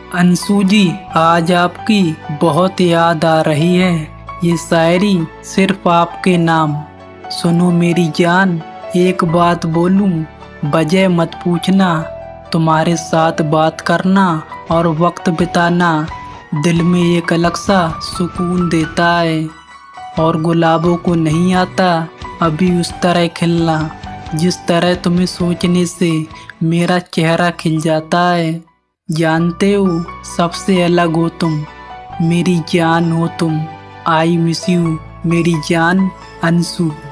अंशु जी, आज आपकी बहुत याद आ रही है। ये शायरी सिर्फ आपके नाम। सुनो मेरी जान, एक बात बोलूं, वजह मत पूछना। तुम्हारे साथ बात करना और वक्त बिताना दिल में एक अलग सा सुकून देता है। और गुलाबों को नहीं आता अभी उस तरह खिलना, जिस तरह तुम्हें सोचने से मेरा चेहरा खिल जाता है। जानते हो, सबसे अलग हो तुम, मेरी जान हो तुम। आई मिस यू मेरी जान अंशु।